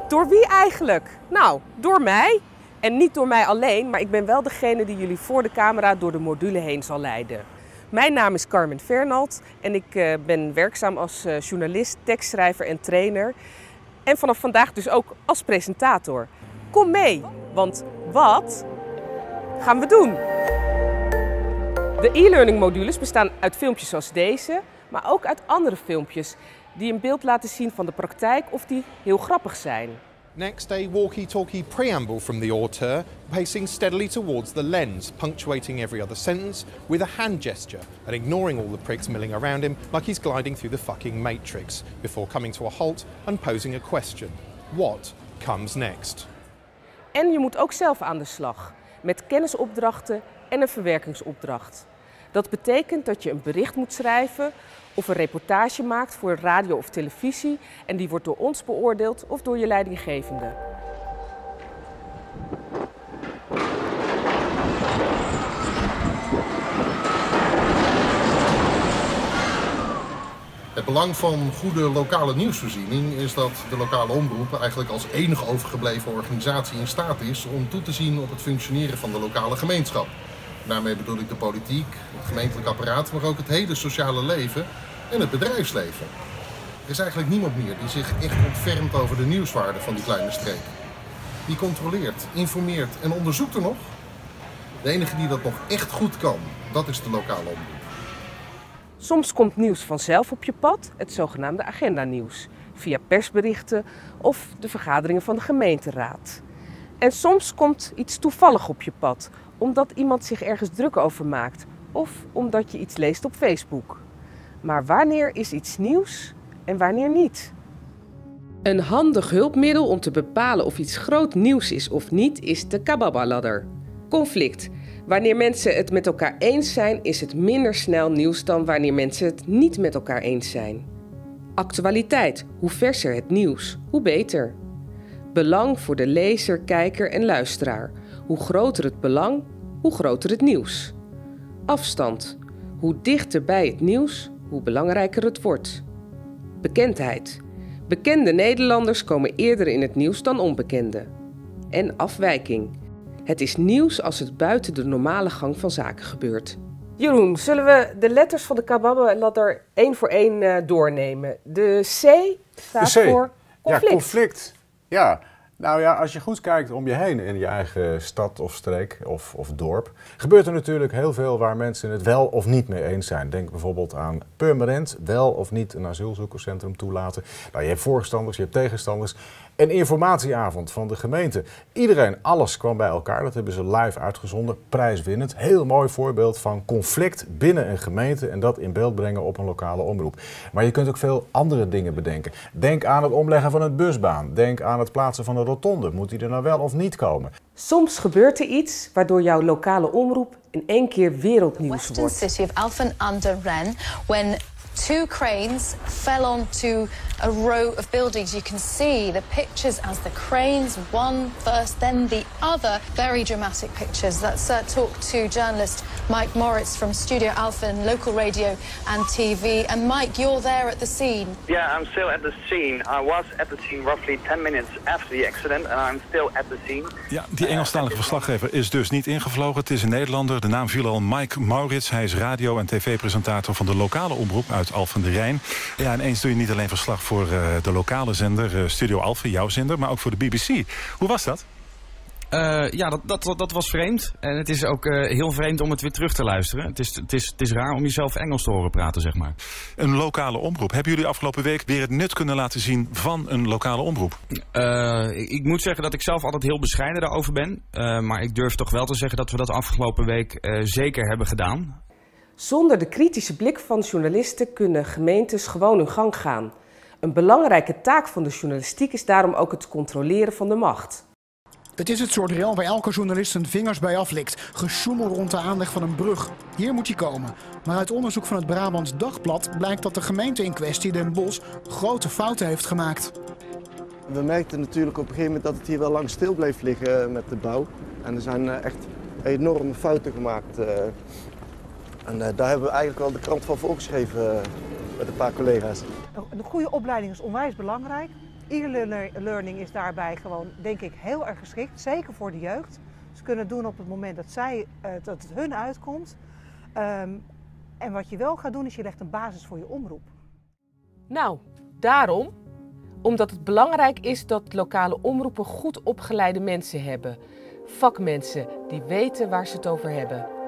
Door wie eigenlijk? Nou, door mij. En niet door mij alleen, maar ik ben wel degene die jullie voor de camera door de module heen zal leiden. Mijn naam is Carmen Fernald en ik ben werkzaam als journalist, tekstschrijver en trainer. En vanaf vandaag dus ook als presentator. Kom mee, want wat gaan we doen? De e-learning modules bestaan uit filmpjes zoals deze, maar ook uit andere filmpjes die een beeld laten zien van de praktijk of die heel grappig zijn. Next, a walkie-talkie preamble from the auteur, pacing steadily towards the lens, punctuating every other sentence with a hand gesture and ignoring all the pricks milling around him like he's gliding through the fucking Matrix, before coming to a halt and posing a question. What comes next? En je moet ook zelf aan de slag, met kennisopdrachten en een verwerkingsopdracht. Dat betekent dat je een bericht moet schrijven of een reportage maakt voor radio of televisie en die wordt door ons beoordeeld of door je leidinggevende. Het belang van goede lokale nieuwsvoorziening is dat de lokale omroep eigenlijk als enige overgebleven organisatie in staat is om toe te zien op het functioneren van de lokale gemeenschap. Daarmee bedoel ik de politiek, het gemeentelijk apparaat, maar ook het hele sociale leven en het bedrijfsleven. Er is eigenlijk niemand meer die zich echt ontfermt over de nieuwswaarde van die kleine streek. Die controleert, informeert en onderzoekt er nog. De enige die dat nog echt goed kan, dat is de lokale omroep. Soms komt nieuws vanzelf op je pad, het zogenaamde agendanieuws, via persberichten of de vergaderingen van de gemeenteraad. En soms komt iets toevallig op je pad, omdat iemand zich ergens druk over maakt of omdat je iets leest op Facebook. Maar wanneer is iets nieuws en wanneer niet? Een handig hulpmiddel om te bepalen of iets groot nieuws is of niet is de Kababa-ladder. Conflict. Wanneer mensen het met elkaar eens zijn, is het minder snel nieuws dan wanneer mensen het niet met elkaar eens zijn. Actualiteit. Hoe verser het nieuws, hoe beter. Belang voor de lezer, kijker en luisteraar. Hoe groter het belang, hoe groter het nieuws. Afstand. Hoe dichter bij het nieuws, hoe belangrijker het wordt. Bekendheid. Bekende Nederlanders komen eerder in het nieuws dan onbekende. En afwijking. Het is nieuws als het buiten de normale gang van zaken gebeurt. Jeroen, zullen we de letters van de Kababa-ladder één voor één doornemen? De C staat voor conflict. Ja, conflict. Ja. Nou ja, als je goed kijkt om je heen in je eigen stad of streek of dorp, gebeurt er natuurlijk heel veel waar mensen het wel of niet mee eens zijn. Denk bijvoorbeeld aan permanent wel of niet een asielzoekerscentrum toelaten. Nou, je hebt voorstanders, je hebt tegenstanders. Een informatieavond van de gemeente. Iedereen, alles kwam bij elkaar. Dat hebben ze live uitgezonden, prijswinnend. Heel mooi voorbeeld van conflict binnen een gemeente en dat in beeld brengen op een lokale omroep. Maar je kunt ook veel andere dingen bedenken. Denk aan het omleggen van een busbaan. Denk aan het plaatsen van een rotonde. Moet die er nou wel of niet komen? Soms gebeurt er iets waardoor jouw lokale omroep in één keer wereldnieuws wordt. Western city of Alphen aan den Rijn, when two cranes fell onto a row of buildings. You can see the pictures as the cranes, one first, then the other. Very dramatic pictures. Let's talk to journalist Mike Moritz from Studio Alphen, local radio and TV. And Mike, you're there at the scene. Yeah, I'm still at the scene. I was at the scene roughly 10 minutes after the accident and I'm still at the scene. Ja, die Engelstalige verslaggever is dus niet ingevlogen. Het is een Nederlander. De naam viel al, Mike Moritz. Hij is radio- en tv-presentator van de lokale omroep uit Alphen aan de Rijn. Ja, en eens doe je niet alleen verslag voor de lokale zender, Studio Alphen, jouw zender, maar ook voor de BBC. Hoe was dat? Ja, dat was vreemd. En het is ook heel vreemd om het weer terug te luisteren. Het is raar om jezelf Engels te horen praten, zeg maar. Een lokale omroep. Hebben jullie afgelopen week weer het nut kunnen laten zien van een lokale omroep? Ik moet zeggen dat ik zelf altijd heel bescheiden daarover ben. Maar ik durf toch wel te zeggen dat we dat afgelopen week zeker hebben gedaan. Zonder de kritische blik van journalisten kunnen gemeentes gewoon hun gang gaan. Een belangrijke taak van de journalistiek is daarom ook het controleren van de macht. Het is het soort rel waar elke journalist zijn vingers bij aflikt. Gesjoemel rond de aanleg van een brug. Hier moet hij komen. Maar uit onderzoek van het Brabants Dagblad blijkt dat de gemeente in kwestie, Den Bosch, grote fouten heeft gemaakt. We merkten natuurlijk op een gegeven moment dat het hier wel lang stil bleef liggen met de bouw. En er zijn echt enorme fouten gemaakt. En daar hebben we eigenlijk wel de krant van volgeschreven met een paar collega's. Een goede opleiding is onwijs belangrijk. E-learning is daarbij gewoon, denk ik, heel erg geschikt. Zeker voor de jeugd. Ze kunnen doen op het moment dat het hun uitkomt. En wat je wel gaat doen, is je legt een basis voor je omroep. Nou, daarom. Omdat het belangrijk is dat lokale omroepen goed opgeleide mensen hebben. Vakmensen die weten waar ze het over hebben.